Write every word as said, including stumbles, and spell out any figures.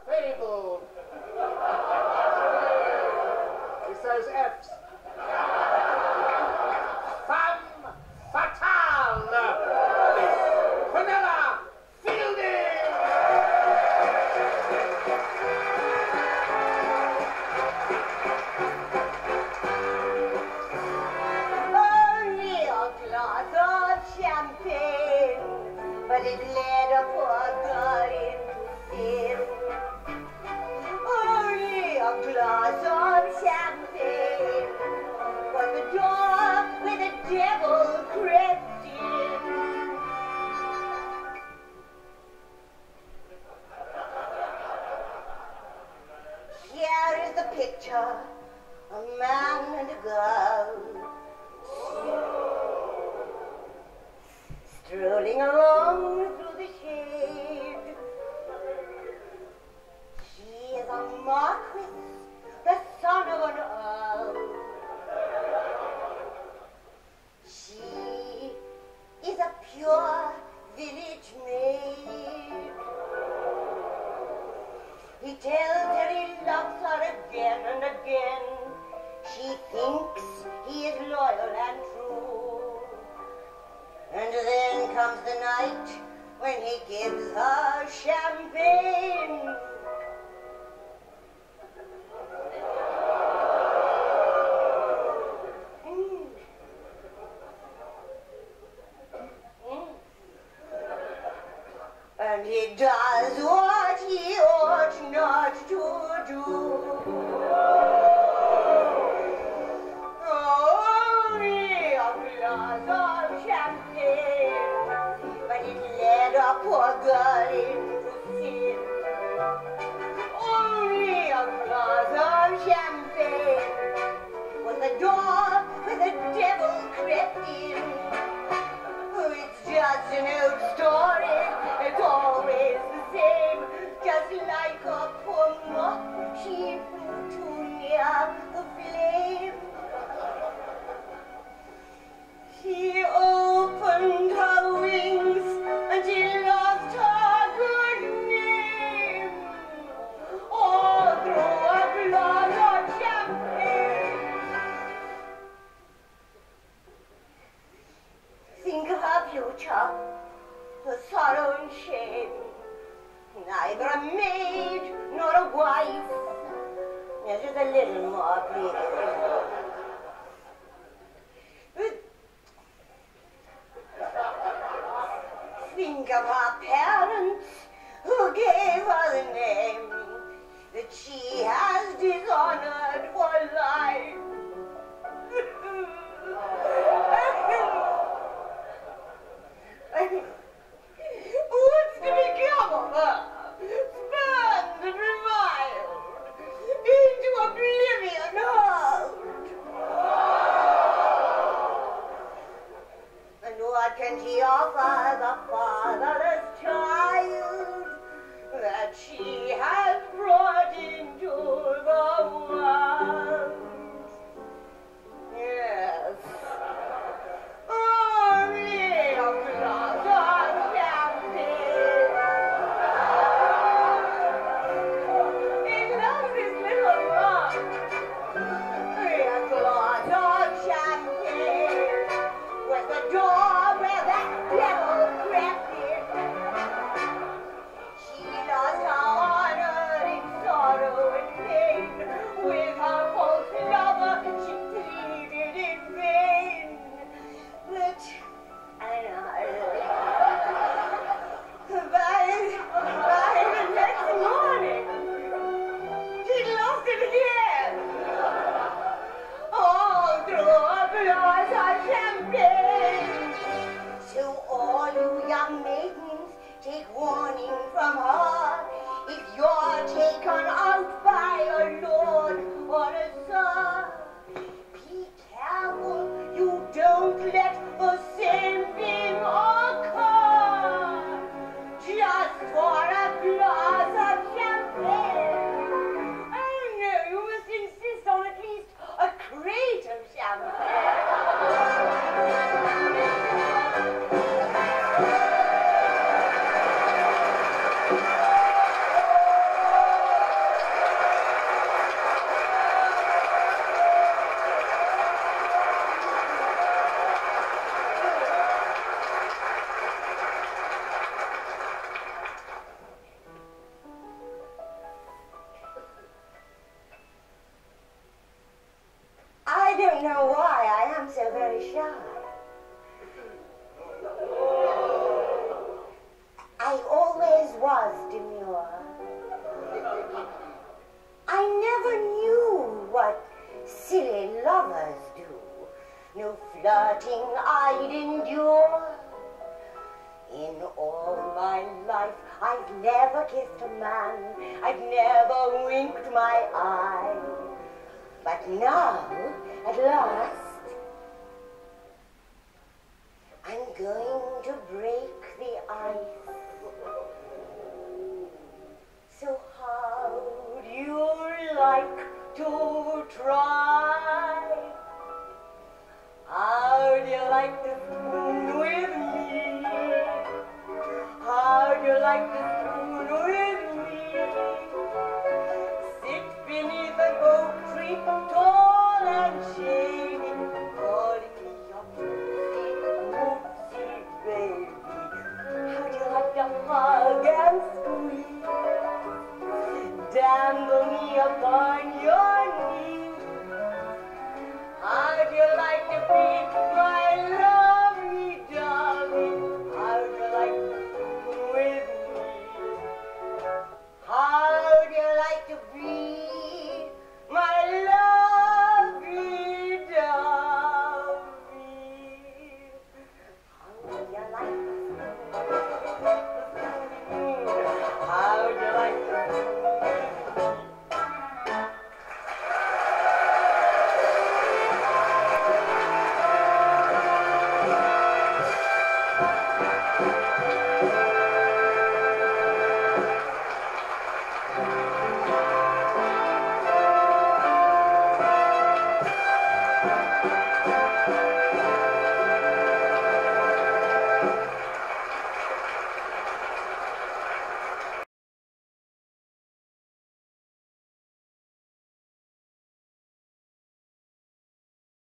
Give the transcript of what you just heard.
Very good. It's those F's. Femme fatale. Fenella Fielding. Only a glass of champagne, but it led a poor girl into sin. Only a glass of champagne, but the door where the devil crept in. Here is the picture, a man and a girl, strolling along through the shade. She is a marquis, the son of an earl. She is a pure village maid. He tells her he loves her again and again. She thinks he is loyal and true. And then comes the night when he gives her champagne. Mm. Mm. And he does what he ought not to do. Only a glass of champagne, but it led a poor girl into sin. Only a glass of champagne, was the door where the devil crept in. Oh, it's just an old story, it's always the same. Just like a poor moth, she flew too near the flame. She opened her wings and she lost her good name. All through a glass of champagne. Think of her future, the sorrow and shame. Neither a maid nor a wife. Yes, just a little more, please. Think of her parents who gave her the name that she has dishonored for life. What's to become of her? Spurned and reviled into oblivion hurled. And what can she offer the fatherless child that she has brought into the world? Yes, only a glass of champagne. It loves this little mug. A glass of champagne was the door where that devil crept in. She lost her honor in sorrow and pain. With her false lover she pleaded in vain. But I know by, by the next morning she lost it again. All through a glass of champagne. So all you young maidens, take warning from her. If you're taken out by a lord or a sir, be careful you don't let the same thing occur. Just for a glass of champagne. Oh no, you must insist on at least a crate of champagne. I always was demure. I never knew what silly lovers do. No flirting I'd endure. In all my life I've never kissed a man, I've never winked my eye. But now, at last, I'm going to break the ice. So how would you like to try?